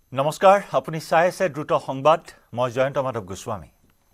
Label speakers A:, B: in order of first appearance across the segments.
A: নমস্কাৰ আপুনি চাই আছে দ্ৰুত সংবাদ মই জয়ন্ত মাধৱ গোস্বামী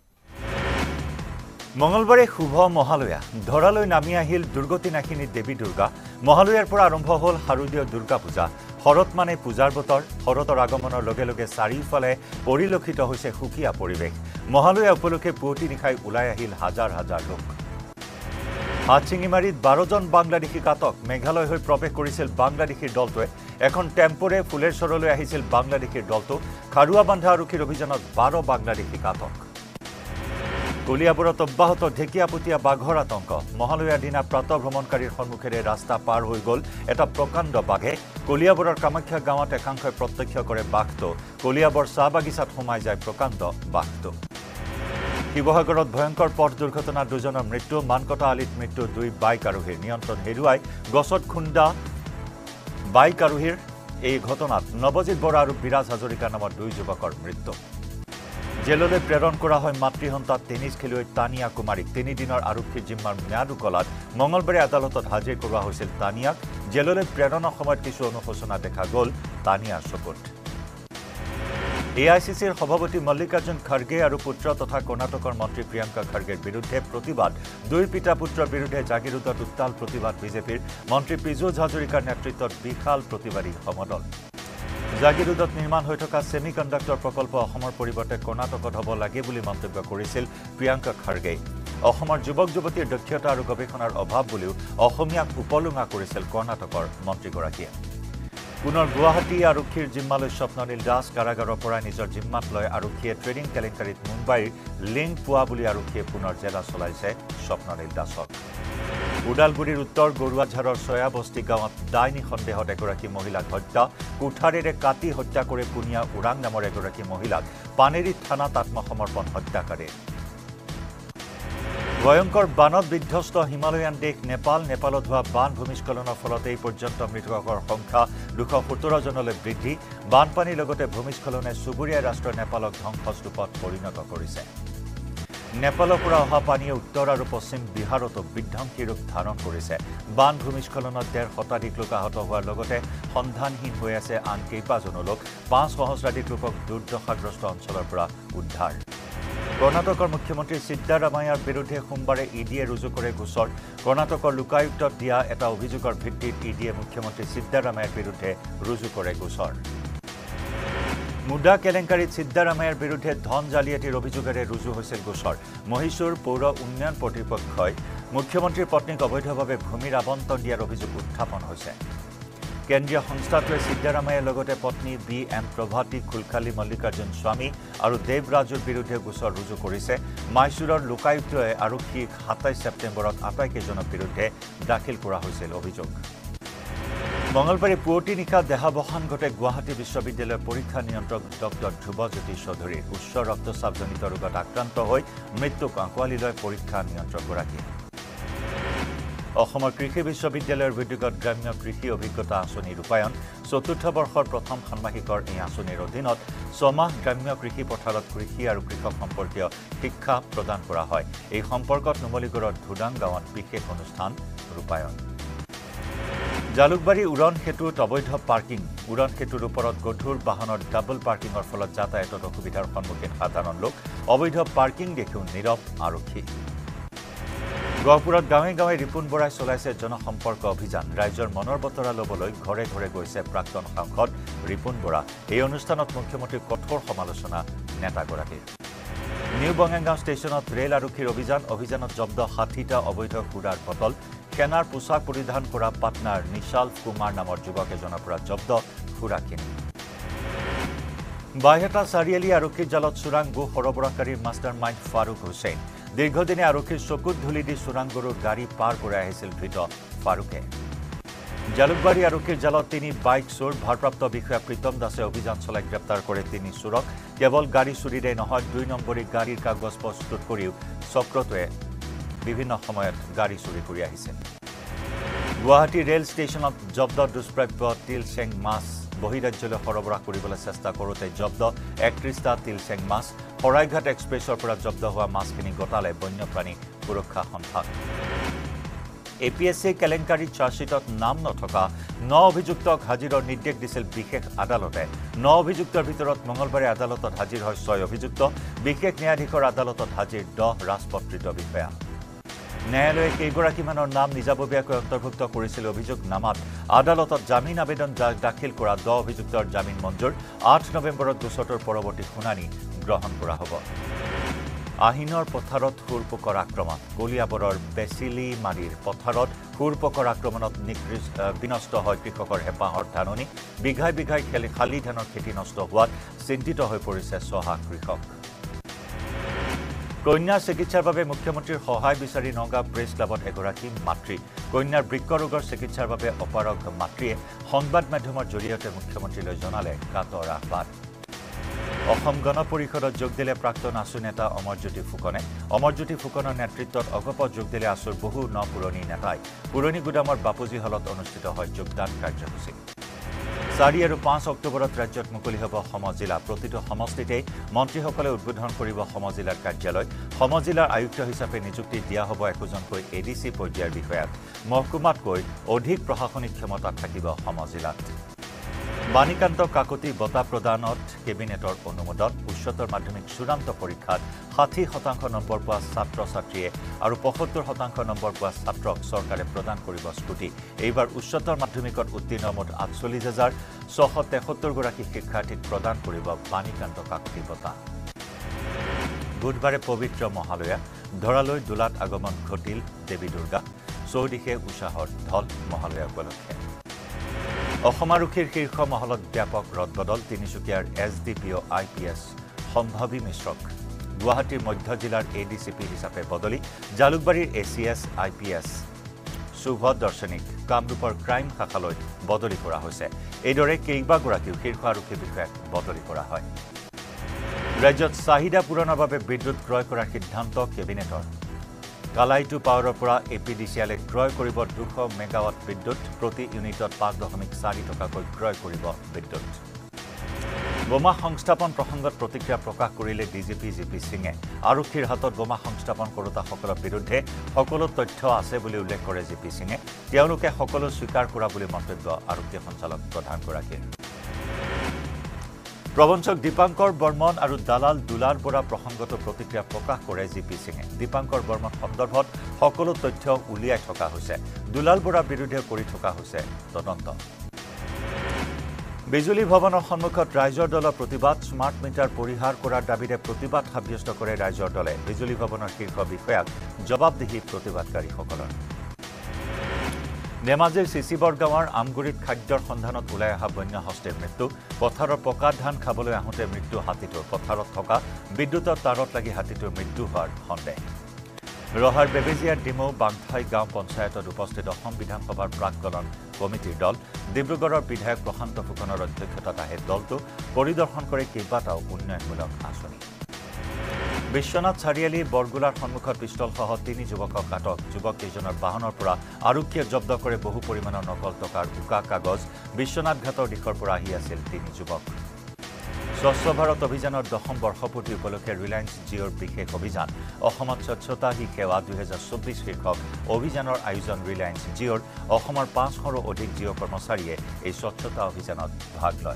A: মঙ্গলবাৰে শুভ মহালয়া ধৰালৈ নামি আহিল দুৰ্গতি নাহিনী দেৱী দুৰ্গা মহালয়াৰ পৰা আৰম্ভ হ'ল শাৰদীয় দুৰ্গা পূজা শৰৎ মানে পূজাৰ বতৰ শৰতৰ আগমনৰ লগে লগে চাৰিওফালে পৰিলক্ষিত হৈছে সুকীয়া পৰিৱেশ মহালয়া উপলক্ষে পুৱতি নিশাই ওলাই আহিল হাজাৰ হাজাৰ লোক হাতচিঙিমাৰীত 12 জন বাংলাদেশী কাটক মেঘালয় হৈ প্ৰৱেশ কৰিছিল বাংলাদেশীৰ দলটোৱে এখন টেম্পোৰে ফুলেশ্বৰলৈ আহিছিল বাংলাদেশীৰ দলটো খাৰুৱা বান্ধা আৰক্ষীৰ অভিযানত 12 বাংলাদেশী কাটক কলিয়াবৰত অব্যাহত ঢেকিয়াপতীয়া বাঘৰ আতংক মহালয়াৰ দিনা প্ৰাতঃ ভ্ৰমণকাৰীৰ সন্মুখেৰে ৰাস্তা পাৰ হৈ গ'ল এটা প্ৰকাণ্ড বাঘে কলিয়াবৰৰ কামাখ্যা গাঁৱত একাংশই প্ৰত্যক্ষ কৰে বাঘটো কলিয়াবৰ চাহ বাগিচাত সোমাই যায় প্ৰকাণ্ড বাঘটো শিৱসাগৰত ভয়ংকৰ পথ দুৰ্ঘটনাত দুজনৰ মৃত্যু মানকটা আলিত মৃত্যু দুই বাইক আৰোহীৰ নিয়ন্ত্ৰণ হেৰুৱাই গছত খুন্দা বাইক আৰোহীৰ এই ঘটনাত নৱজিত বৰা আৰু বিৰাজ হাজৰিকা নামৰ দুই যুৱকৰ মৃত্যু জেললৈ প্ৰেৰণ কৰা হয় মাতৃহন্তা টেনিছ খেলুৱৈ তানিয়া কুমাৰীক 3 দিনৰ আৰক্ষীৰ জিম্মাৰ ম্যাদ উকলাত মঙ্গলবাৰে আদালতত হাজিৰ কৰোৱা হৈছিল তানিয়াক জেললৈ প্ৰেৰণৰ সময়ত কিছু অনুশোচনা দেখা গ'ল তানিয়াৰ চকুত AICCৰ সভাপতি মল্লিকাৰ্জুন খাৰ্গে আৰু পুত্ৰ তথা কৰ্ণাটকৰ মন্ত্ৰী প্ৰিয়ংকা খাৰ্গেৰ বিৰুদ্ধে প্ৰতিবাদ দুই পিতা পুত্ৰৰ বিৰুদ্ধে জাগিৰোডত উত্তাল প্ৰতিবাদ বিজেপিৰ মন্ত্ৰী পীযুষ হাজৰিকাৰ নেতৃত্বত বিশাল প্ৰতিবাদী সমদল জাগিৰোডত নিৰ্মাণ হৈ থকা সেমিকণ্ডাক্টৰ প্ৰকল্প অসমৰ পৰিৱৰ্তে কৰ্ণাটকত হ'ব লাগে বুলি মন্তব্য কৰিছিল প্ৰিয়ংকা খাৰ্গে অসমৰ যুৱক যুৱতীৰ দক্ষতা আৰু গৱেষণাৰ অভাৱ বুলিও অসমীয়াক উপলুঙা কৰিছিল কৰ্ণাটকৰ মন্ত্ৰীগৰাকীয়ে পুনৰ গুৱাহাটী আৰক্ষীৰ জিম্মালৈ স্বপ্ননীল দাস কাৰাগাৰৰ পৰা নিজৰ জিম্মাত লৈ আৰক্ষীয়ে ট্ৰেডিং কেলেংকাৰীত মুম্বাইৰ লিংক পোৱা বুলি আৰক্ষীয়ে পুনৰ জেৰা চলাইছে স্বপ্ননীল দাসক উদালগুৰিৰ উত্তৰ গৰুৱাঝাৰৰ ছয়াবস্তি গাঁৱত ডাইনী সন্দেহত এগৰাকী মহিলাক হত্যা কুঠাৰেৰে কাটি হত্যা কৰে পুনিয়া উৰাং নামৰ এগৰাকী মহিলাক পানেৰী থানাত আত্মসমৰ্পণ হত্যাকাৰীৰ ভয়ংকৰ বানত বিধ্বস্ত হিমালয়ান দেশ নেপালত হোৱা বান ভূমিস্খলনৰ ফলত এই পৰ্যন্ত মৃতকৰ সংখ্যা 217 জনলৈ বৃদ্ধি বানপানীৰ লগতে ভূমিস্খলনে চুবুৰীয়া ৰাষ্ট্ৰ নেপালক ধ্বংসস্তূপত পৰিণত কৰিছে নেপালৰ পৰা অহা পানীয়ে উত্তৰ আৰু পশ্চিম বিহাৰতো বিধ্বংসী ৰূপ ধাৰণ কৰিছে বান ভূমিস্খলনত 1.5 শতাধিক লোক আহত হোৱাৰ লগতে সন্ধানহীন হৈ আছে আন কেইবাজনো লোক 5 সহস্ৰাধিক লোকক দুৰ্দশাগ্ৰস্ত অঞ্চলৰ পৰা উদ্ধাৰ কৰ্ণাটকৰ মুখ্যমন্ত্ৰী সিদ্ধাৰামায়াৰ বিৰুদ্ধে সোমবাৰে ইডিয়ে ৰুজু কৰে গোচৰ কৰ্ণাটকৰ লোকায়ুক্তত দিয়া এটা অভিযোগৰ ভিত্তিত ইডিয়ে মুখ্যমন্ত্ৰী সিদ্ধাৰামায়াৰ বিৰুদ্ধে ৰুজু কৰে গোচৰ মুডা কেলেংকাৰীত সিদ্ধাৰামায়াৰ বিৰুদ্ধে ধন জালিয়াতিৰ অভিযোগেৰে ৰুজু হৈছিল গোচৰ মহীশূৰ পৌৰ উন্নয়ন কৰ্তৃপক্ষই মুখ্যমন্ত্ৰীৰ পত্নীক অবৈধভাৱে ভূমিৰ আবণ্টন দিয়াৰ অভিযোগ উত্থাপন হৈছে কেন্দ্ৰীয় সংস্থাটোৱে সিদ্ধাৰামায়াৰ লগতে পত্নী BM প্ৰভাতী খুলখালী মল্লিকাৰ্জুন স্বামী আৰু দেৱৰাজুৰ বিৰুদ্ধে গোচৰ ৰুজু কৰিছে মাইসূৰৰ লোকায়ুক্তই আৰক্ষীক 27 ছেপ্টেম্বৰত আটাইকেইজনৰ বিৰুদ্ধে দাখিল কৰা হৈছিল অভিযোগ মঙ্গলবাৰে পুৱতি নিশা দেহাৱসান ঘটে গুৱাহাটী বিশ্ববিদ্যালয়ৰ পৰীক্ষা নিয়ন্ত্ৰক ডক্টৰ ধ্ৰুৱজ্যোতি চৌধুৰীৰ উচ্চ ৰক্তচাপজনিত ৰোগত আক্ৰান্ত হৈ মৃত্যুক আঁকোৱালিলৈ পৰীক্ষা নিয়ন্ত্ৰকগৰাকীয়ে অসমৰ কৃষি বিশ্ববিদ্যালয়ৰ উদ্যোগত গ্ৰাম্য কৃষি অভিজ্ঞতা আঁচনি ৰূপায়ণ চতুৰ্থ বৰ্ষৰ প্ৰথম ষান্মাসিকৰ এই আঁচনিৰ অধীনত 6 মাহ গ্ৰাম্য কৃষি পথাৰত কৃষি আৰু কৃষক সম্পৰ্কীয় শিক্ষা প্ৰদান কৰা হয় এই সম্পৰ্কত নুমলীগড়ৰ ধুডাং গাঁৱত বিশেষ অনুষ্ঠান ৰূপায়ণ জালুকবাৰী উৰণ সেতুত অবৈধ পাৰ্কিং উৰণ সেতুৰ ওপৰত গধুৰ বাহনৰ ডাবল পাৰ্কিঙৰ ফলত যাতায়াতত অসুবিধাৰ সন্মুখীন সাধাৰণ লোক অবৈধ পাৰ্কিং দেখিও নীৰৱ আৰক্ষী গহপুৰত গাঁৱে গাঁৱে ৰিপুণ বৰাই চলাইছে জনসম্পৰ্ক অভিযান ৰাইজৰ মনৰ বতৰা ল'বলৈ ঘৰে ঘৰে গৈছে প্ৰাক্তন সাংসদ ৰিপুণ বৰা এই অনুষ্ঠানত মুখ্যমন্ত্ৰীৰ কঠোৰ সমালোচনা নেতাগৰাকীৰ নিউ বঙাইগাঁও ষ্টেচনত ৰেল আৰক্ষীৰ অভিযানত জব্দ 60টা অবৈধ সুৰাৰ বটল সেনাৰ পোছাক পৰিধান কৰা পাটনাৰ নিশাল কুমাৰ নামৰ যুৱক এজনৰ পৰা জব্দ সুৰাখিনি বাইহাটা চাৰিআলি আৰক্ষীৰ জালত চোৰাং গো সৰবৰাহকাৰীৰ মাষ্টাৰ মাইণ্ড ফাৰুক হুছেইন দীৰ্ঘদিনে আৰক্ষীৰ চকুত ধুলি দি চোৰাং গৰুৰ গাড়ী পাৰ কৰাই আহিছিল ধৃত ফাৰুকে জালুকবাৰী আৰক্ষীৰ জালত 3 বাইক চোৰ ভাৰপ্ৰাপ্ত বিষয়া প্ৰীতম দাসে অভিযান চলাই গ্ৰেপ্তাৰ কৰে 3 চোৰক কেৱল গাড়ী চুৰিৰে নহয় 2 নম্বৰী গাড়ীৰ কাগজ প্ৰস্তুত কৰিও চক্ৰটোৱে বিভিন্ন সময়ত গাড়ী চুৰি কৰি আহিছে গুৱাহাটী ৰেল ষ্টেচনত জব্দ দুষ্প্ৰাপ্য তিলচেং মাছ বহিৰাজ্যলৈ সৰবৰাহ কৰিবলৈ চেষ্টা কৰোঁতে জব্দ 31টা তিলচেং মাছ শৰাইঘাট এক্সপ্ৰেছৰ পৰা জব্দ হোৱা মাছখিনি গতালে বন্যপ্ৰাণী সুৰক্ষা সন্থা APSC কেলেংকাৰী চাৰ্জশ্বিটত নাম নথকা 9 অভিযুক্তক হাজিৰৰ নিৰ্দেশ দিছিল বিশেষ আদালতে 9 অভিযুক্তৰ ভিতৰত মঙলবাৰে আদালতত হাজিৰ হয় 6 অভিযুক্ত বিশেষ ন্যায়াধীশৰ আদালতত হাজিৰ 10 ৰাজপত্ৰিত বিষয়া ন্যায়ালয়ে কেইগৰাকীমানৰ নাম নিজাববীয়াকৈ অন্তৰ্ভুক্ত কৰিছিল অভিযোগ নামাত আদালতত জামিন আবেদন দাখিল কৰা 10 অভিযুক্তৰ জামিন মঞ্জুৰ 8 নৱেম্বৰত গোচৰটোৰ পৰৱৰ্তী শুনানি গ্ৰহণ কৰা হ'ব আহিনৰ পথাৰত হুৰপকৰ আক্ৰমণ কলিয়াবৰৰ বেচিলিমাৰীৰ পথাৰত হুৰপকৰ আক্ৰমণত বিনষ্ট হয় কৃষকৰ হেঁপাহৰ ধাননি বিঘাই বিঘাই খালী ধানৰ খেতি নষ্ট হোৱাত চিন্তিত হৈ পৰিছে চহা কৃষক কন্যাৰ চিকিৎসাৰ বাবে মুখ্যমন্ত্ৰীৰ সহায় বিচাৰি নগাঁও প্ৰেছ ক্লাবত এগৰাকী মাতৃ কন্যাৰ বৃক্ক ৰোগৰ চিকিৎসাৰ বাবে অপাৰগ মাতৃয়ে সংবাদ মাধ্যমৰ জৰিয়তে মুখ্যমন্ত্ৰীলৈ জনালে কাতৰ আহ্বান অসম গণ পৰিষদত যোগ দিলে প্ৰাক্তন আছু নেতা অমৰজ্যোতি ফুকনৰ নেতৃত্বত অগপত যোগ দিলে আছুৰ বহু পুৰণি নেতাই পুৰণি গুদামৰ বাপুজী হলত অনুষ্ঠিত হয় যোগদান কাৰ্যসূচী 4 আৰু 5 অক্টোবৰত ৰাজ্যত মুকলি হ'ব সমজিলা প্ৰতিটো সমষ্টিতে মন্ত্ৰীসকলে উদ্বোধন কৰিব সমজিলাৰ কাৰ্যালয় সমজিলাৰ আয়ুক্ত হিচাপে নিযুক্তি দিয়া হ'ব একোজনকৈ এডিসি পৰ্যায়ৰ বিষয়াক মহকুমাতকৈ অধিক প্ৰশাসনিক ক্ষমতা থাকিব সমজিলাত বাণীকান্ত কাকতি বঁটা প্ৰদানত কেবিনেটৰ অনুমোদন উচ্চতৰ মাধ্যমিক চূড়ান্ত পৰীক্ষাত 60% নম্বৰ পোৱা ছাত্ৰ-ছাত্ৰীয়ে আৰু 75% নম্বৰ পোৱা ছাত্ৰক চৰকাৰে প্ৰদান কৰিব স্কুটি এইবাৰ উচ্চতৰ মাধ্যমিকত উত্তীৰ্ণ মুঠ 48,673 গৰাকী শিক্ষাৰ্থীক প্ৰদান কৰিব বাণীকান্ত কাকতি বঁটা বুধবাৰে পবিত্ৰ মহালয়া ধৰালৈ দোলাত আগমন ঘটিল দেৱী দুৰ্গা চৌদিশে উৎসাহৰ ঢল মহালয়া উপলক্ষে অসম আৰক্ষীৰ শীৰ্ষ মহলত ব্যাপক ৰদবদল তিনিচুকীয়াৰ SDPO IPS সম্ভাৱী মিশ্ৰক গুৱাহাটীৰ মধ্য জিলাৰ ADCP হিচাপে বদলি জালুকবাৰীৰ ACS IPS সুভদ দৰ্শনিক কামৰূপৰ ক্ৰাইম শাখালৈ বদলি কৰা হৈছে এইদৰে কেইবাগৰাকীও শীৰ্ষ আৰক্ষী বিষয়াক বদলি কৰা হয় ৰাজ্যত চাহিদা পূৰণৰ বাবে বিদ্যুৎ ক্ৰয় কৰাৰ সিদ্ধান্ত কেবিনেটৰ কালাইটু পাৱাৰৰ পৰা APDCL ক্ৰয় কৰিব 200 মেগাৱাট বিদ্যুৎ প্ৰতি ইউনিটত 5.4 টকাকৈ ক্ৰয় কৰিব বিদ্যুৎ বোমা সংস্থাপন প্ৰসংগত প্ৰতিক্ৰিয়া প্ৰকাশ কৰিলে DGP GP সিঙে আৰক্ষীৰ হাতত বোমা সংস্থাপন কৰোতাসকলৰ বিৰুদ্ধে সকলো তথ্য আছে বুলি উল্লেখ কৰে GP সিঙে তেওঁলোকে সকলো স্বীকাৰ কৰা বুলি মন্তব্য আৰক্ষী সঞ্চালক প্ৰধানগৰাকীৰ প্ৰবঞ্চক দীপাংকৰ বৰ্মন আৰু দালাল দুলাল বৰা প্ৰসংগত প্ৰতিক্ৰিয়া প্ৰকাশ কৰে GP সিঙে দীপাংকৰ বৰ্মন সন্দৰ্ভত সকলো তথ্য উলিয়াই থকা হৈছে দুলাল বৰাৰ বিৰুদ্ধে কৰি থকা হৈছে তদন্ত বিজুলী ভৱনৰ সন্মুখত ৰাইজৰ দলৰ প্ৰতিবাদ স্মাৰ্ট মিটাৰ পৰিহাৰ কৰাৰ দাবীৰে প্ৰতিবাদ সাব্যস্ত কৰে ৰাইজৰ দলে বিজুলী ভৱনৰ শীৰ্ষ বিষয়াক জবাবদিহি প্ৰতিবাদকাৰীসকলৰ নেমাজিৰ চিচিবৰ গাঁৱৰ আমগুৰিত খাদ্যৰ সন্ধানত ওলাই অহা বন্য হস্তীৰ মৃত্যু পথাৰৰ পকা ধান খাবলৈ আহোঁতে মৃত্যু হাতীটোৰ পথাৰত থকা বিদ্যুতৰ তাৰত লাগি হাতীটোৰ মৃত্যু হোৱাৰ সন্দেহ ৰহাৰ বেবেজিয়াৰ ডিমৌ বাংথাই গাঁও পঞ্চায়তত উপস্থিত অসম বিধানসভাৰ প্ৰাক্কলন কমিটিৰ দল ডিব্ৰুগড়ৰ বিধায়ক প্ৰশান্ত ফুকনৰ অধ্যক্ষতাত আহে দলটো পৰিদৰ্শন কৰে কেইবাটাও উন্নয়নমূলক আঁচনি বিশ্বনাথ চাৰিআলি বৰগুলাৰ সন্মুখত পিষ্টলসহ 3 যুৱকক আটক যুৱককেইজনৰ বাহনৰ পৰা আৰক্ষীয়ে জব্দ কৰে বহু পৰিমাণৰ নকল টকাৰ উকা কাগজ বিশ্বনাথ ঘাটৰ দিশৰ পৰা আহি আছিল 3 যুৱক স্বচ্ছ ভাৰত অভিযানৰ 10ম বৰ্ষপূৰ্তি উপলক্ষে ৰিলায়েন্স জিঅ'ৰ বিশেষ অভিযান অসমত স্বচ্ছতা হি সেৱা 2024 শীৰ্ষক অভিযানৰ আয়োজন ৰিলায়েন্স জিঅ'ৰ অসমৰ 500ৰো অধিক জিঅ' কৰ্মচাৰীয়ে এই স্বচ্ছতা অভিযানত ভাগ লয়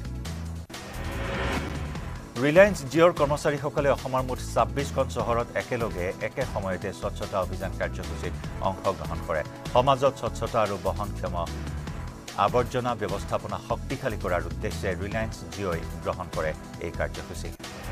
A: ৰিলায়েন্স জিঅ'ৰ কৰ্মচাৰীসকলে অসমৰ মুঠ 26খন চহৰত একেলগে একে সময়তে স্বচ্ছতা অভিযান কাৰ্যসূচীত অংশগ্ৰহণ কৰে সমাজত স্বচ্ছতা আৰু বহনক্ষম আৱৰ্জনা ব্যৱস্থাপনা শক্তিশালী কৰাৰ উদ্দেশ্যে ৰিলায়েন্স জিঅ'ই গ্ৰহণ কৰে এই কাৰ্যসূচী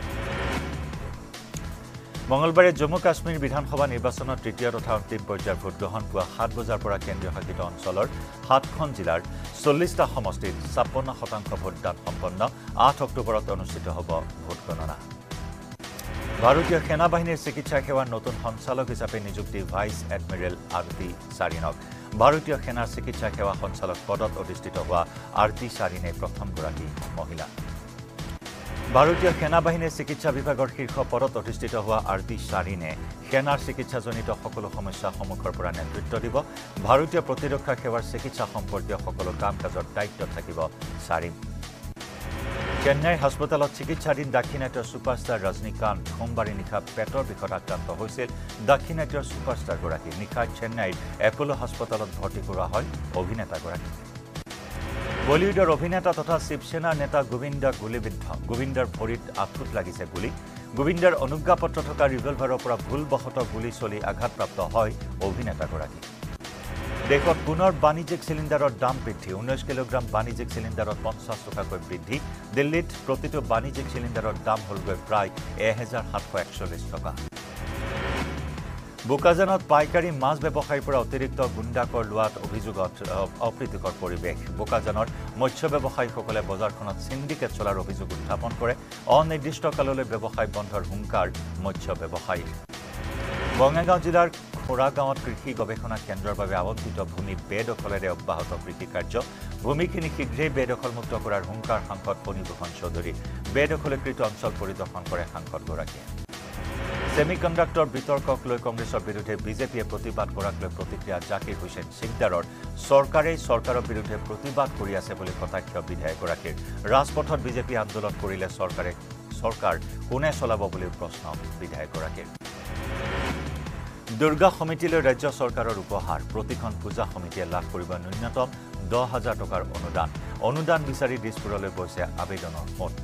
A: মঙলবাৰে জম্মু কাশ্মীৰ বিধানসভা নিৰ্বাচনৰ তৃতীয় তথা অন্তিম পৰ্যায়ৰ ভোটগ্ৰহণ পুৱা 7 বজাৰ পৰা কেন্দ্ৰীয় শাসিত অঞ্চলৰ 7খন জিলাৰ 40টা সমষ্টিত 56% ভোটদান সম্পন্ন 8 অক্টোবৰত অনুষ্ঠিত হ'ব ভোট গণনা ভাৰতীয় সেনা বাহিনীৰ চিকিৎসা সেৱাৰ নতুন সঞ্চালক হিচাপে নিযুক্তি ভাইচ এডমিৰেল আৰতি সাৰিনক ভাৰতীয় সেনাৰ চিকিৎসা সেৱা সঞ্চালক পদত অধিষ্ঠিত হোৱা আৰতি সাৰিনে প্ৰথমগৰাকী মহিলা ভাৰতীয় সেনা বাহিনীৰ চিকিৎসা বিভাগৰ শীৰ্ষ পদত অধিষ্ঠিত হোৱা আৰতি সাৰিনে সেনাৰ চিকিৎসাজনিত সকলো সমস্যা সন্মুখৰ পৰা নেতৃত্ব দিব ভাৰতীয় প্ৰতিৰক্ষা সেৱাৰ চিকিৎসা সম্পৰ্কীয় সকলো কাম কাজৰ দায়িত্ব থাকিব সাৰিন চেন্নাইৰ হাস্পতালত চিকিৎসাধীন দাক্ষিণাত্যৰ ছুপাৰষ্টাৰ ৰজনীকান্ত সোমবাৰে নিশা পেটৰ বিষত আক্ৰান্ত হৈছিল দাক্ষিণাত্যৰ ছুপাৰষ্টাৰগৰাকী নিশা চেন্নাইৰ এপোলো হাস্পতালত ভৰ্তি কৰোৱা হয় অভিনেতাগৰাকী বলিউডৰ অভিনেতা তথা শিৱসেনাৰ নেতা গোবিন্দা গুলীবিদ্ধ গোবিন্দাৰ ভৰিত আঁঠুত লাগিছে গুলী গোবিন্দাৰ অনুজ্ঞাপত্ৰ থকা ৰিভলভাৰৰ পৰা ভুলবশতঃ গুলী চলি আঘাতপ্ৰাপ্ত হয় অভিনেতাগৰাকী দেশত পুনৰ বাণিজ্যিক চিলিণ্ডাৰৰ দাম বৃদ্ধি 19 কিলোগ্ৰাম বাণিজ্যিক চিলিণ্ডাৰত 50 টকাকৈ বৃদ্ধি দিল্লীত প্ৰতিটো বাণিজ্যিক চিলিণ্ডাৰৰ দাম হ'লগৈ প্ৰায় 1741 টকা বোকাজানত পাইকাৰী মাছ ব্যৱসায়ীৰ পৰা অতিৰিক্ত গুণ্ডাকৰ লোৱাত অভিযোগত অপ্ৰীতিকৰ পৰিৱেশ বোকাজানৰ মৎস্য ব্যৱসায়ীসকলে বজাৰখনত সিন্ডিকেট চলাৰ অভিযোগ উত্থাপন কৰে অনিৰ্দিষ্ট কাললৈ ব্যৱসায় বন্ধৰ হুংকাৰ মৎস্য ব্যৱসায়ীৰ বঙাইগাঁও জিলাৰ খোৰাগাঁৱত কৃষি গৱেষণা কেন্দ্ৰৰ বাবে আবণ্টিত ভূমি বেদখলেৰে অব্যাহত কৃষি কাৰ্য ভূমিখিনি শীঘ্ৰেই বেদখলমুক্ত কৰাৰ হুংকাৰ সাংসদ ফণীভূষণ চৌধুৰী বেদখলীকৃত অঞ্চল পৰিদৰ্শন কৰে সাংসদগৰাকীয়ে সেমিকণ্ডাক্টৰ বিতৰ্কক লৈ কংগ্ৰেছৰ বিৰুদ্ধে বিজেপিয়ে প্ৰতিবাদ কৰাক লৈ প্ৰতিক্ৰিয়া জাকিৰ হুছেইন সিকদাৰৰ চৰকাৰৰ বিৰুদ্ধে প্ৰতিবাদ কৰি আছে বুলি কটাক্ষ বিধায়কগৰাকীৰ ৰাজপথত বিজেপি আন্দোলন কৰিলে চৰকাৰ কোনে চলাব বুলি প্ৰশ্ন বিধায়কগৰাকীৰ দুৰ্গা সমিতিলৈ ৰাজ্য চৰকাৰৰ উপহাৰ প্ৰতিখন পূজা সমিতিয়ে লাভ কৰিব ন্যূনতম 10,000 টকাৰ অনুদান বিচাৰি দিছপুৰলৈ গৈছে আবেদনৰ মত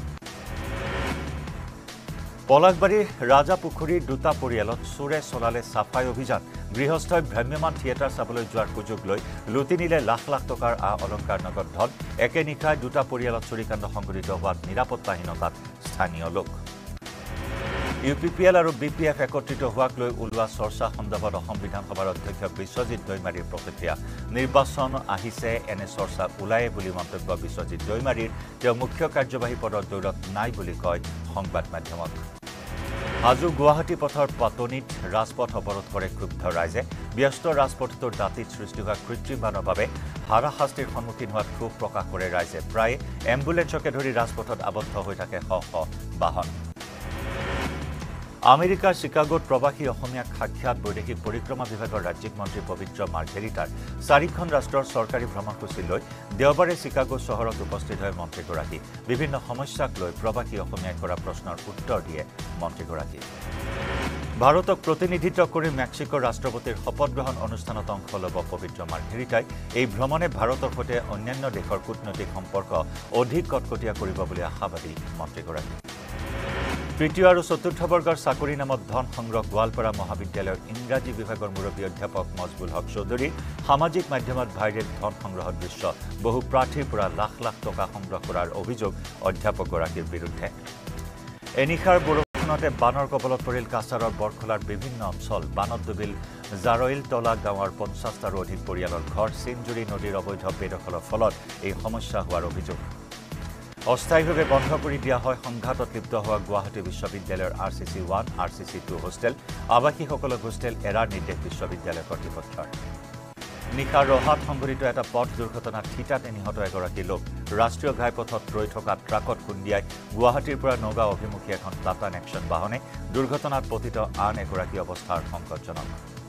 A: পলাশবাৰীৰ ৰাজাপুখুৰীৰ দুটা পৰিয়ালত চোৰে চলালে সাফাই অভিযান গৃহস্থই ভ্ৰাম্যমান থিয়েটাৰ চাবলৈ যোৱাৰ সুযোগ লৈ লুটি নিলে লাখ লাখ টকাৰ অলংকাৰ নগদ ধন একে নিশাই দুটা পৰিয়ালত চুৰিকাণ্ড সংঘটিত হোৱাত নিৰাপত্তাহীনতাত স্থানীয় লোক ইউপিপিএল আৰু বিপিএফ একত্ৰিত হোৱাক লৈ ওলোৱা চৰ্চা সন্দৰ্ভত অসম বিধানসভাৰ অধ্যক্ষ বিশ্বজিৎ দৈমাৰীৰ প্ৰতিক্ৰিয়া নিৰ্বাচন আহিছে এনে চৰ্চা ওলায়ে বুলি মন্তব্য বিশ্বজিৎ দৈমাৰীৰ তেওঁ মুখ্য কাৰ্যবাহী পদৰ দৌৰত নাই বুলি কয় সংবাদ মাধ্যমক হাজো গুৱাহাটী পথৰ পাতনিত ৰাজপথ অৱৰোধ কৰে ক্ষুব্ধ ৰাইজে ব্যস্ত ৰাজপথটোৰ দাঁতিত সৃষ্টি হোৱা কৃত্ৰিম বানৰ বাবে হাৰাশাস্তিৰ সন্মুখীন হোৱাত ক্ষোভ প্ৰকাশ কৰে ৰাইজে প্ৰায় এম্বুলেন্সকে ধৰি ৰাজপথত আবদ্ধ হৈ থাকে শ শ বাহন আমেৰিকাৰ চিকাগোত প্ৰবাসী অসমীয়াক সাক্ষাৎ বৈদেশিক পৰিক্ৰমা বিভাগৰ ৰাজ্যিক মন্ত্ৰী পবিত্ৰ মাৰ্ঘেৰিটাৰ 4খন ৰাষ্ট্ৰৰ চৰকাৰী ভ্ৰমণসূচী লৈ দেওবাৰে চিকাগো চহৰত উপস্থিত হয় মন্ত্ৰীগৰাকী বিভিন্ন সমস্যাক লৈ প্ৰবাসী অসমীয়াই কৰা প্ৰশ্নৰ উত্তৰ দিয়ে মন্ত্ৰীগৰাকী ভাৰতক প্ৰতিনিধিত্ব কৰি মেক্সিকোৰ ৰাষ্ট্ৰপতিৰ শপত গ্ৰহণ অনুষ্ঠানত অংশ ল'ব পবিত্ৰ মাৰ্ঘেৰিটাই এই ভ্ৰমণে ভাৰতৰ সৈতে অন্যান্য দেশৰ কূটনৈতিক সম্পৰ্ক অধিক কটকটীয়া কৰিব বুলি আশাবাদী মন্ত্ৰীগৰাকী তৃতীয় আৰু চতুৰ্থ বৰ্গৰ চাকৰি নামত ধন সংগ্ৰহ গোৱালপাৰা মহাবিদ্যালয়ৰ ইংৰাজী বিভাগৰ মুৰব্বী অধ্যাপক মজবুল হক চৌধুৰী সামাজিক মাধ্যমত ভাইৰেল ধন সংগ্ৰহৰ দৃশ্য বহু প্ৰাৰ্থীৰ পৰা লাখ লাখ টকা সংগ্ৰহ কৰাৰ অভিযোগ অধ্যাপকগৰাকীৰ বিৰুদ্ধে এনিশাৰ বৰষুণতে বানৰ কবলত পৰিল কাছাৰৰ বৰখলাৰ বিভিন্ন অঞ্চল বানত ডুবিল জাৰইলতলা গাঁৱৰ 50টাৰো অধিক পৰিয়ালৰ ঘৰ চিনজুৰি নদীৰ অবৈধ বেদখলৰ ফলত এই সমস্যা হোৱাৰ অভিযোগ অস্থায়ীভাৱে বন্ধ কৰি দিয়া হয় সংঘাতত লিপ্ত হোৱা গুৱাহাটী বিশ্ববিদ্যালয়ৰ RCC 1 RCC 2 হোষ্টেল আৱাসীসকলক হোষ্টেল এৰাৰ নিৰ্দেশ বিশ্ববিদ্যালয় কৰ্তৃপক্ষৰ নিশা ৰহাত সংঘটিত এটা পথ দুৰ্ঘটনাত থিতাতে নিহত এগৰাকী লোক ৰাষ্ট্ৰীয় ঘাইপথত ৰৈ থকা ট্ৰাকত খুন্দিয়াই গুৱাহাটীৰ পৰা নগাঁও অভিমুখী এখন টাটা নেক্সন বাহনে দুৰ্ঘটনাত পতিত আন এগৰাকী অৱস্থাৰ সংকটজনক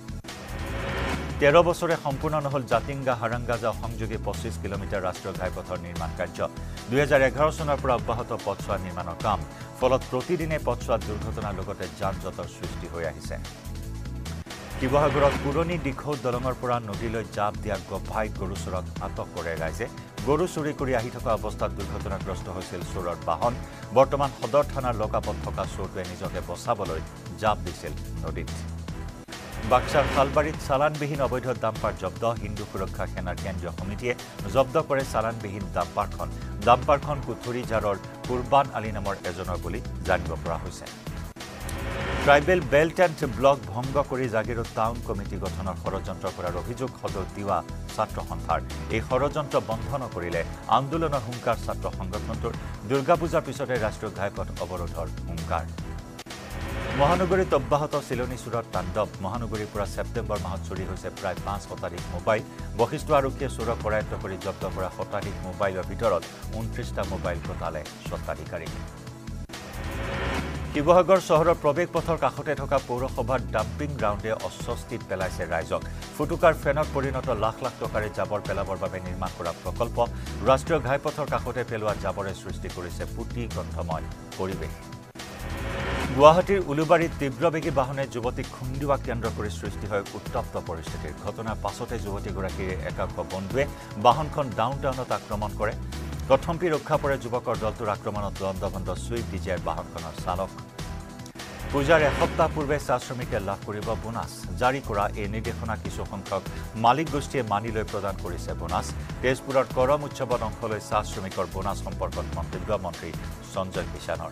A: 13 বছৰে সম্পূৰ্ণ নহল জাতিংগা হাৰাংগাজা সংযোগী 25 কিলোমিটাৰ ৰাষ্ট্ৰীয় ঘাইপথৰ নিৰ্মাণ কাৰ্য 2011 চনৰ পৰা অব্যাহত পথছোৱা নিৰ্মাণৰ কাম ফলত প্ৰতিদিনে পথছোৱাত দুৰ্ঘটনাৰ লগতে যান-জঁটৰ সৃষ্টি হৈ আহিছে শিৱসাগৰত পুৰণি দীঘৌ দলঙৰ পৰা নদীলৈ জাপ দিয়া গভাই গৰু চোৰক আটক কৰে ৰাইজে গৰু চুৰি কৰি আহি থকা অৱস্থাত দুৰ্ঘটনাগ্ৰস্ত হৈছিল চোৰৰ বাহন বৰ্তমান সদৰ থানাৰ লকাপত থকা চোৰটোৱে নিজকে বচাবলৈ জাপ দিছিল নদীত বাক্সাৰ খালবাৰীত চালানবিহীন অবৈধ ডাম্পাৰ জব্দ হিন্দু সুৰক্ষা সেনাৰ কেন্দ্ৰীয় সমিতিয়ে জব্দ কৰে চালানবিহীন ডাম্পাৰখন কুথুৰিঝাৰৰ কুৰবান আলী নামৰ এজনৰ বুলি জানিব পৰা হৈছে ট্ৰাইবেল বেল্ট এণ্ড ব্লক ভংগ কৰি জাগিৰোড টাউন কমিটি গঠনৰ ষড়যন্ত্ৰ কৰাৰ অভিযোগ সদৌ তিৱা ছাত্ৰ সন্থাৰ এই ষড়যন্ত্ৰ বন্ধ নকৰিলে আন্দোলনৰ হুংকাৰ ছাত্ৰ সংগঠনটোৰ দুৰ্গা পূজাৰ পিছতে ৰাষ্ট্ৰীয় ঘাইপথ অৱৰোধৰ হুংকাৰ মহানগৰীত অব্যাহত চিলনী চোৰৰ তাণ্ডৱ মহানগৰীৰ পৰা ছেপ্টেম্বৰ মাহত চুৰি হৈছে প্ৰায় 5 শতাধিক মোবাইল বশিষ্ঠ আৰক্ষীয়ে চোৰক কৰায়ত্ব কৰি জব্দ কৰা শতাধিক মোবাইলৰ ভিতৰত 29টা মোবাইল গোটালে স্বত্বাধিকাৰী শিৱসাগৰ চহৰৰ প্ৰৱেশ পথৰ কাষতে থকা পৌৰসভাৰ ডাম্পিং গ্ৰাউণ্ডে অস্বস্তিত পেলাইছে ৰাইজক ফুটুকাৰ ফেনত পৰিণত লাখ লাখ টকাৰে জাবৰ পেলাবৰ বাবে নিৰ্মাণ কৰা প্ৰকল্প ৰাষ্ট্ৰীয় ঘাইপথৰ কাষতে পেলোৱা জাবৰে সৃষ্টি কৰিছে পুতি গন্ধময় পৰিৱেশ গুৱাহাটীৰ উলুবাৰীত তীব্ৰবেগী বাহনে যুৱতীক খুন্দিওৱা কেন্দ্ৰ কৰি সৃষ্টি হয় উত্তপ্ত পৰিস্থিতিৰ ঘটনাৰ পাছতে যুৱতীগৰাকীৰ একাংশ বন্ধুৱে বাহনখন ডাউনটাউনত আক্ৰমণ কৰে কথম্পি ৰক্ষা পৰে যুৱকৰ দলটোৰ আক্ৰমণত লণ্ডভণ্ড চুইফ্ট ডিজায়াৰ বাহনখনৰ চালক পূজাৰ এসপ্তাহ পূৰ্বে চাহ শ্ৰমিকে লাভ কৰিব বোনাছ জাৰি কৰা এই নিৰ্দেশনা কিছু সংখ্যক মালিক গোষ্ঠীয়ে মানি লৈ প্ৰদান কৰিছে বোনাছ তেজপুৰৰ কৰম উৎসৱত অংশ লৈ চাহ শ্ৰমিকৰ বোনাছ সম্পৰ্কত মন্তব্য মন্ত্ৰী সঞ্জয় কিষাণৰ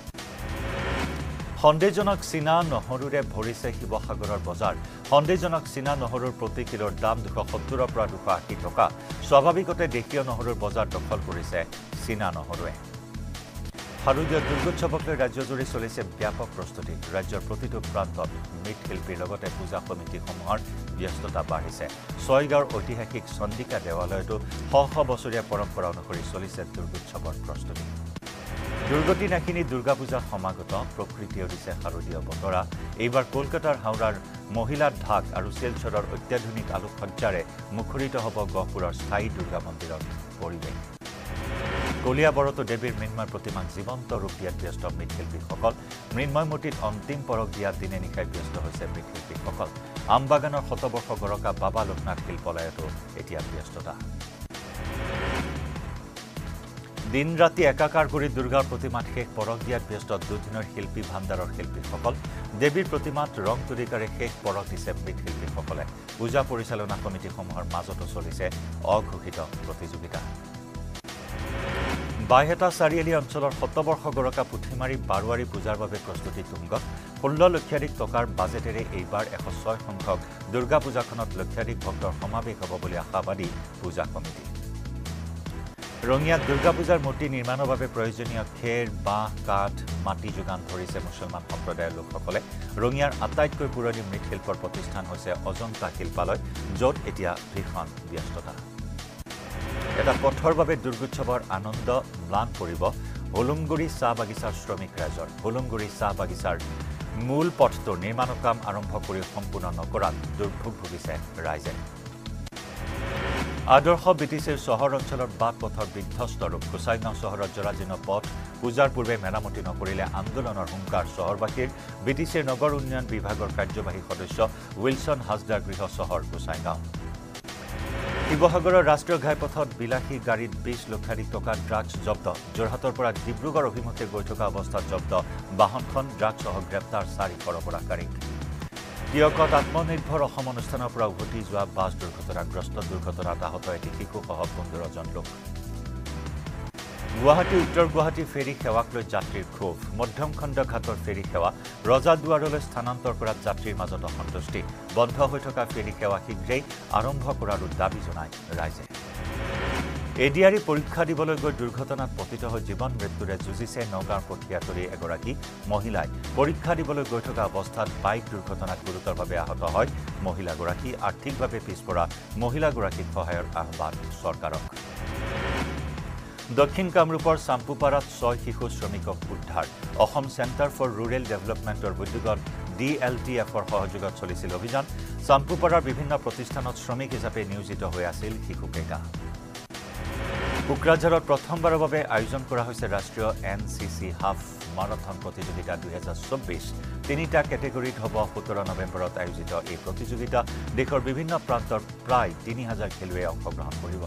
A: সন্দেহজনক চীনা নহৰুৰে ভৰিছে শিৱসাগৰৰ বজাৰ সন্দেহজনক চীনা নহৰুৰ প্ৰতি কিলোৰ দাম 270 পৰা 280 টকা স্বাভাৱিকতে দেশীয় নহৰুৰ বজাৰ দখল কৰিছে চীনা নহৰুৱে শাৰদীয় দুৰ্গোৎসৱক লৈ ৰাজ্যজুৰি চলিছে ব্যাপক প্ৰস্তুতি ৰাজ্যৰ প্ৰতিটো প্ৰান্তত মৃৎশিল্পীৰ লগতে পূজা সমিতিসমূহৰ ব্যস্ততা বাঢ়িছে ছয়গাঁৱৰ ঐতিহাসিক চন্দিকা দেৱালয়তো শ বছৰীয়া পৰম্পৰা অনুসৰি চলিছে দুৰ্গোৎসৱৰ প্ৰস্তুতি দুৰ্গতি নাখিনি দুৰ্গা পূজা সমাগত প্ৰকৃতিয়ে দিছে শাৰদীয় বতৰা এইবাৰ কলকাতাৰ হাওৰাৰ মহিলা ঢাক আৰু শিলচৰৰ অত্যাধুনিক আলোকসজ্জাৰে মুখৰিত হ'ব গহপুৰৰ স্থায়ী দুৰ্গা মন্দিৰৰ পৰিৱেশ কলিয়াবৰতো দেৱীৰ মৃন্ময় প্ৰতিমাক জীৱন্ত ৰূপ দিয়াত ব্যস্ত মৃৎশিল্পীসকল মৃন্ময় মূৰ্তিত অন্তিম পৰশ দিয়াত দিনে নিশাই ব্যস্ত হৈছে মৃৎশিল্পীসকল আমবাগানৰ শতবৰ্ষ গৰকা বাবা লোকনাথ শিল্পালয়তো এতিয়া ব্যস্ততা দিন ৰাতি একাকাৰ কৰি দুৰ্গাৰ প্ৰতিমাত শেষ পৰশ দিয়াত ব্যস্ত দুদিনৰ শিল্পী ভাণ্ডাৰৰ শিল্পীসকল দেৱীৰ প্ৰতিমাত ৰং তুলিকাৰে শেষ পৰশ দিছে মৃৎশিল্পীসকলে পূজা পৰিচালনা সমিতিসমূহৰ মাজতো চলিছে অঘোষিত প্ৰতিযোগিতা বাইহেটা চাৰিআলি অঞ্চলৰ শতবৰ্ষ গৰকা পুথিমাৰী বাৰোৱাৰী পূজাৰ বাবে প্ৰস্তুতি তুংগত 16 লক্ষাধিক টকাৰ বাজেটেৰে এইবাৰ 106 সংখ্যক দুৰ্গা পূজাখনত লক্ষাধিক ভক্তৰ সমাৱেশ হ'ব বুলি আশাবাদী পূজা কমিটি ৰঙিয়াত দুৰ্গা পূজাৰ মূৰ্তি নিৰ্মাণৰ বাবে প্ৰয়োজনীয় খেৰ বাঁহ কাঠ মাটি যোগান ধৰিছে মুছলমান সম্প্ৰদায়ৰ লোকসকলে ৰঙিয়াৰ আটাইতকৈ পুৰণি মৃৎশিল্পৰ প্ৰতিষ্ঠান হৈছে অজন্তা শিল্পালয় য'ত এতিয়া ভীষণ ব্যস্ততা এটা পথৰ বাবে দুৰ্গোৎসৱৰ আনন্দ ম্লান পৰিব হোলংগুৰি চাহ বাগিচাৰ শ্ৰমিক ৰাইজৰ হোলংগুৰি চাহ বাগিচাৰ মূল পথটোৰ নিৰ্মাণৰ কাম আৰম্ভ কৰি সম্পূৰ্ণ নকৰাত দুৰ্ভোগ ভুগিছে ৰাইজে আদৰ্শ বিটিচিৰ চহৰ অঞ্চলৰ বাট পথৰ বিধ্বস্ত ৰূপ গোসাইগাঁও চহৰৰ জৰাজীৰ্ণ পথ পূজাৰ পূৰ্বে মেৰামতি নকৰিলে আন্দোলনৰ হুংকাৰ চহৰবাসীৰ বিটিচিৰ নগৰ উন্নয়ন বিভাগৰ কাৰ্যবাহী সদস্য উইলছন হাজদাৰ গৃহ চহৰ গোসাইগাঁও শিৱসাগৰৰ ৰাষ্ট্ৰীয় ঘাইপথত বিলাসী গাড়ীত 20 লক্ষাধিক টকাৰ ড্ৰাগছ জব্দ যোৰহাটৰ পৰা ডিব্ৰুগড় অভিমুখে গৈ থকা অৱস্থাত জব্দ বাহনখন ড্ৰাগছসহ গ্ৰেপ্তাৰ 4 সৰবৰাহকাৰী টিয়কত আত্মনিৰ্ভৰ অসম অনুষ্ঠানৰ পৰা উভতি যোৱা বাছ দুৰ্ঘটনাগ্ৰস্ত দুৰ্ঘটনাত আহত এটি শিশুসহ 15জন লোক গুৱাহাটী উত্তৰ গুৱাহাটী ফেৰী সেৱাক লৈ যাত্ৰীৰ ক্ষোভ মধ্যমখণ্ড ঘাটৰ ফেৰী সেৱা ৰজাদুৱাৰলৈ স্থানান্তৰ কৰাত যাত্ৰীৰ মাজত অসন্তুষ্টি বন্ধ হৈ থকা ফেৰী সেৱা শীঘ্ৰেই আৰম্ভ কৰাৰ দাবী জনায় ৰাইজে এডিআৰই পৰীক্ষা দিবলৈ গৈ দুৰ্ঘটনাত পতিত হৈ জীৱন মৃত্যুৰে যুঁজিছে নগাঁৱৰ পঠিয়াতৰী এগৰাকী মহিলাই পৰীক্ষা দিবলৈ গৈ থকা অৱস্থাত বাইক দুৰ্ঘটনাত গুৰুতৰভাৱে আহত হয় মহিলাগৰাকী আৰ্থিকভাৱে পিছপৰা মহিলাগৰাকীক সহায়ৰ আহ্বান চৰকাৰক দক্ষিণ কামৰূপৰ চাম্পুপাৰাত 6 শিশু শ্ৰমিকক উদ্ধাৰ অসম চেণ্টাৰ ফৰ ৰুৰেল ডেভেলপমেণ্টৰ উদ্যোগত DLTFৰ সহযোগত চলিছিল অভিযান চাম্পুপাৰাৰ বিভিন্ন প্ৰতিষ্ঠানত শ্ৰমিক হিচাপে নিয়োজিত হৈ আছিল শিশুকেইটা কোকৰাঝাৰত প্ৰথমবাৰৰ বাবে আয়োজন কৰা হৈছে ৰাষ্ট্ৰীয় NCC হাফ মাৰাথন প্ৰতিযোগিতা 2024 তিনিটা কেটেগৰীত হ'ব 17 নৱেম্বৰত আয়োজিত এই প্ৰতিযোগিতা দেশৰ বিভিন্ন প্ৰান্তৰ প্ৰায় 3000 খেলুৱৈয়ে অংশগ্ৰহণ কৰিব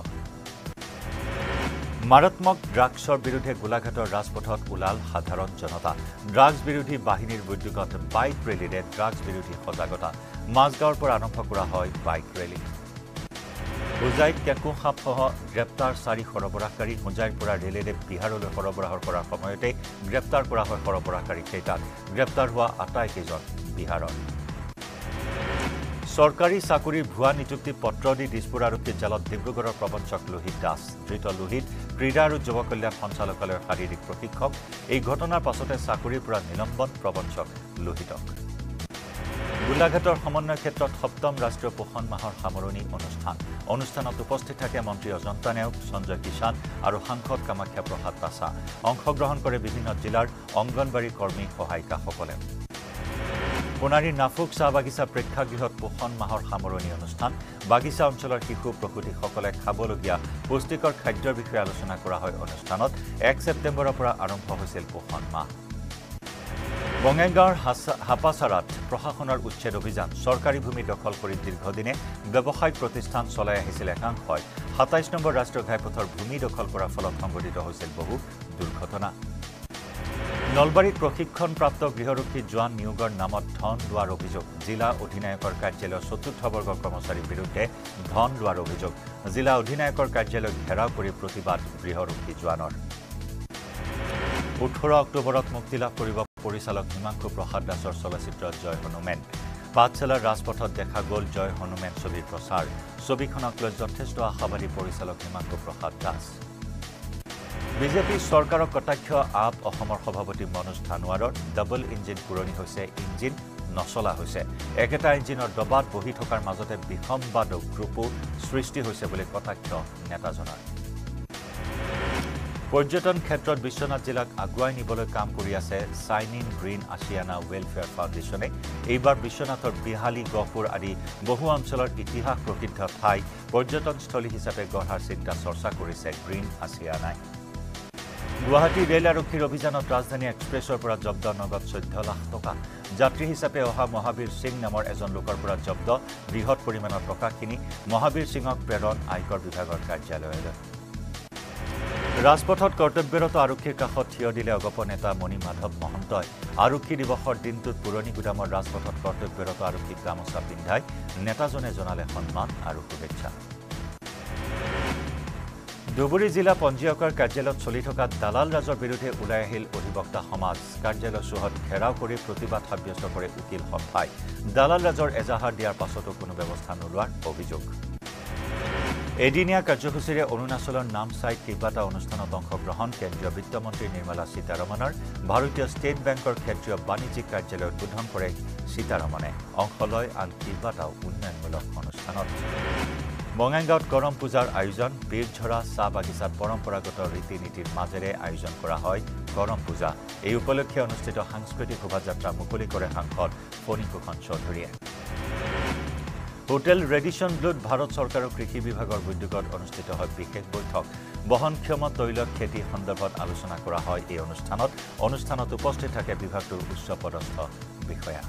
A: মাৰাত্মক ড্ৰাগছৰ বিৰুদ্ধে গোলাঘাটৰ ৰাজপথত ওলাল সাধাৰণ জনতা ড্ৰাগছ বিৰোধী বাহিনীৰ উদ্যোগত বাইক ৰেলীৰে ড্ৰাগছ বিৰোধী সজাগতা মাজগাঁৱৰ পৰা আৰম্ভ কৰা হয় বাইক ৰেলী হোজাইত কেঁকু সাপসহ গ্ৰেপ্তাৰ 4 সৰবৰাহকাৰী হোজাইৰ পৰা ৰেলেৰে বিহাৰলৈ সৰবৰাহ কৰাৰ সময়তে গ্ৰেপ্তাৰ কৰা হয় সৰবৰাহকাৰীকেইটাক গ্ৰেপ্তাৰ হোৱা আটাইকেইজন বিহাৰৰ চৰকাৰী চাকৰিৰ ভুৱা নিযুক্তি পত্ৰ দি দিছপুৰ আৰক্ষীৰ জালত ডিব্ৰুগড়ৰ প্ৰবঞ্চক লোহিত দাস ধৃত লোহিত ক্ৰীড়া আৰু যুৱ কল্যাণ সঞ্চালকালয়ৰ শাৰীৰিক প্ৰশিক্ষক এই ঘটনাৰ পাছতে চাকৰিৰ পৰা নিলম্বন প্ৰবঞ্চক লোহিতক গোলাঘাটৰ সমন্বয় ক্ষেত্ৰত ৭ম ৰাষ্ট্ৰীয় পোষণ মাহৰ সামৰণি অনুষ্ঠান অনুষ্ঠানত উপস্থিত থাকে মন্ত্ৰী অজন্তা নেওগ সঞ্জয় কিষাণ আৰু সাংসদ কামাখ্যা প্ৰসাদ তাছা অংশগ্ৰহণ কৰে বিভিন্ন জিলাৰ অংগনবাড়ী কৰ্মী সহায়িকাসকলে সোণাৰীৰ নাফুক চাহ বাগিচা প্ৰেক্ষাগৃহত পোষণ মাহৰ সামৰণি অনুষ্ঠান বাগিচা অঞ্চলৰ শিশু প্ৰসূতিসকলে খাবলগীয়া পুষ্টিকৰ খাদ্যৰ বিষয়ে আলোচনা কৰা হয় অনুষ্ঠানত 1 ছেপ্টেম্বৰৰ পৰা আৰম্ভ হৈছিল পোষণ মাহ বঙাইগাঁৱৰ হাপাচাৰাত প্ৰশাসনৰ উচ্ছেদ অভিযান চৰকাৰী ভূমি দখল কৰি দীৰ্ঘদিনে ব্যৱসায়িক প্ৰতিষ্ঠান চলাই আহিছিল একাংশই ২৭ নম্বৰ ৰাষ্ট্ৰীয় ঘাইপথৰ ভূমি দখল কৰাৰ ফলত সংঘটিত হৈছিল বহু দুৰ্ঘটনা নলবাৰীত প্ৰশিক্ষণপ্ৰাপ্ত গৃহৰক্ষী জোৱান নিয়োগৰ নামত ধন লোৱাৰ অভিযোগ জিলা অধিনায়কৰ কাৰ্যালয়ৰ চতুৰ্থ বৰ্গৰ কৰ্মচাৰীৰ বিৰুদ্ধে ধন লোৱাৰ অভিযোগ জিলা অধিনায়কৰ কাৰ্যালয় ঘেৰাও কৰি প্ৰতিবাদ গৃহৰক্ষী জোৱানৰ 18 অক্টোবৰত মুক্তি লাভ কৰিব পৰিচালক হিমাংশু প্ৰসাদ দাসৰ চলচ্চিত্ৰ জয় হনুমেন পাঠশালাৰ ৰাজপথত দেখা গ'ল জয় হনুমেন ছবিৰ প্ৰচাৰ ছবিখনক লৈ যথেষ্ট আশাবাদী পৰিচালক হিমাংশু প্ৰসাদ দাস বিজেপি চৰকাৰক কটাক্ষ আপ অসমৰ সভাপতি মনোজ ধানোৱাৰৰ ডাবল ইঞ্জিন পুৰণি হৈছে ইঞ্জিন নচলা হৈছে একেটা ইঞ্জিনৰ দবাত বহি থকাৰ মাজতে বিসম্বাদ গ্ৰুপো সৃষ্টি হৈছে বুলি কটাক্ষ নেতাজনৰ পৰ্যটন ক্ষেত্ৰত বিশ্বনাথ জিলাক আগুৱাই নিবলৈ কাম কৰি আছে চাইনিং গ্ৰীণ আছিয়ানা ৱেলফেয়াৰ ফাউণ্ডেশ্যনে এইবাৰ বিশ্বনাথৰ বিহালী গহপুৰ আদি বহু অঞ্চলৰ ইতিহাস প্ৰসিদ্ধ ঠাই পৰ্যটনস্থলী হিচাপে গঢ়াৰ চিন্তা চৰ্চা কৰিছে গ্ৰীণ আছিয়ানাই গুৱাহাটী ৰেল আৰক্ষীৰ অভিযানত ৰাজধানী এক্সপ্ৰেছৰ পৰা জব্দ নগদ 14 লাখ টকা যাত্ৰী হিচাপে অহা মহাবীৰ সিং নামৰ এজন লোকৰ পৰা জব্দ বৃহৎ পৰিমাণৰ টকাখিনি মহাবীৰ সিঙক প্ৰেৰণ আয়কৰ বিভাগৰ কাৰ্যালয়লৈ ৰাজপথত কৰ্তব্যৰত আৰক্ষীৰ কাষত থিয় দিলে অগপ নেতা মণি মাধৱ মহন্তই আৰক্ষী দিৱসৰ দিনটোত পুৰণি গুদামৰ ৰাজপথত কৰ্তব্যৰত আৰক্ষীক গামোচা পিন্ধাই নেতাজনে জনালে সন্মান আৰু শুভেচ্ছা ধুবুৰী জিলা পঞ্জীয়কৰ কাৰ্যালয়ত চলি থকা দালাল ৰাজৰ বিৰুদ্ধে ওলাই আহিল অধিবক্তা সমাজ কাৰ্যালয় চৌহদ ঘেৰাও কৰি প্ৰতিবাদ সাব্যস্ত কৰে উকিল সন্থাই দালাল ৰাজৰ এজাহাৰ দিয়াৰ পাছতো কোনো ব্যৱস্থা নোলোৱাৰ অভিযোগ এদিনীয়া কাৰ্যসূচীৰে অৰুণাচলৰ নামচাইত কেইবাটা অনুষ্ঠানত অংশগ্ৰহণ কেন্দ্ৰীয় বিত্তমন্ত্ৰী নিৰ্মলা সীতাৰমণৰ ভাৰতীয় ষ্টেট বেংকৰ ক্ষেত্ৰীয় বাণিজ্যিক কাৰ্যালয় উদ্বোধন কৰে সীতাৰমণে অংশ লয় আন কেইবাটাও উন্নয়নমূলক অনুষ্ঠানত বঙাইগাঁৱত কৰম পূজাৰ আয়োজন বীৰঝৰা চাহ বাগিচাত পৰম্পৰাগত ৰীতি নীতিৰ মাজেৰে আয়োজন কৰা হয় কৰম পূজা এই উপলক্ষে অনুষ্ঠিত সাংস্কৃতিক শোভাযাত্ৰা মুকলি কৰে সাংসদ ফণীভূষণ চৌধুৰীয়ে হোটেল ৰেডিশ্যন ব্লুত ভাৰত চৰকাৰৰ কৃষি বিভাগৰ উদ্যোগত অনুষ্ঠিত হয় বিশেষ বৈঠক বহনক্ষম তৈল খেতি সন্দৰ্ভত আলোচনা কৰা হয় এই অনুষ্ঠানত উপস্থিত থাকে বিভাগটোৰ উচ্চপদস্থ বিষয়া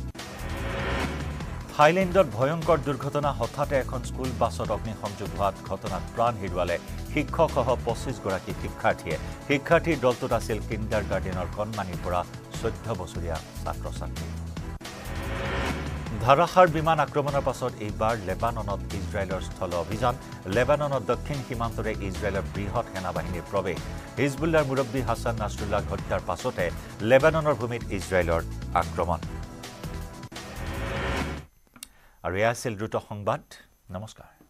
A: থাইলেণ্ডত ভয়ংকৰ দুৰ্ঘটনা হঠাতে এখন স্কুল বাছত অগ্নিসংযোগ হোৱাত ঘটনাত প্ৰাণ হেৰুৱালে শিক্ষকসহ 25 গৰাকী শিক্ষাৰ্থীৰ দলটোত আছিল কিণ্ডাৰ গাৰ্ডেনৰ কণমানিৰ পৰা 14 বছৰীয়া ছাত্ৰ-ছাত্ৰী ধাৰাসাৰ বিমান আক্ৰমণৰ পাছত এইবাৰ লেবাননত ইজৰাইলৰ স্থল অভিযান লেবাননৰ দক্ষিণ সীমান্তৰে ইজৰাইলৰ বৃহৎ সেনাবাহিনীৰ প্ৰৱেশ হিজবুল্লাৰ মুৰব্বী হাছান নাছৰুল্লাহ হত্যাৰ পাছতে লেবাননৰ ভূমিত ইজৰাইলৰ আক্ৰমণ আৰু এয়া আছিল দ্ৰুত সংবাদ নমস্কাৰ